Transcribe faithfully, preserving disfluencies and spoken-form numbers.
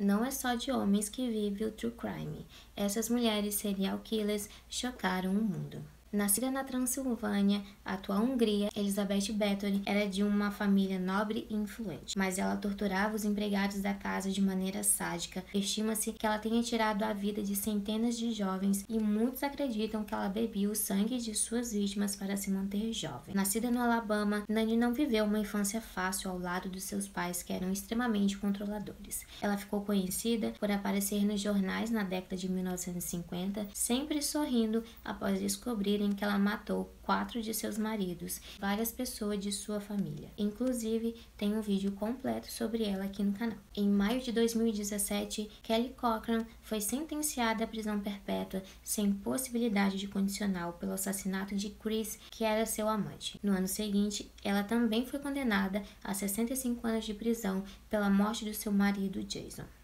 não é só de homens que vive o true crime. Essas mulheres serial killers chocaram o mundo. Nascida na Transilvânia, atual Hungria, Elizabeth Bathory era de uma família nobre e influente, mas ela torturava os empregados da casa de maneira sádica. Estima-se que ela tenha tirado a vida de centenas de jovens e muitos acreditam que ela bebia o sangue de suas vítimas para se manter jovem. Nascida no Alabama, Nani não viveu uma infância fácil ao lado dos seus pais, que eram extremamente controladores. Ela ficou conhecida por aparecer nos jornais na década de mil novecentos e cinquenta, sempre sorrindo após descobrir em que ela matou quatro de seus maridos e várias pessoas de sua família. Inclusive, tem um vídeo completo sobre ela aqui no canal. Em maio de dois mil e dezessete, Kelly Cochran foi sentenciada à prisão perpétua sem possibilidade de condicional pelo assassinato de Chris, que era seu amante. No ano seguinte, ela também foi condenada a sessenta e cinco anos de prisão pela morte do seu marido Jason.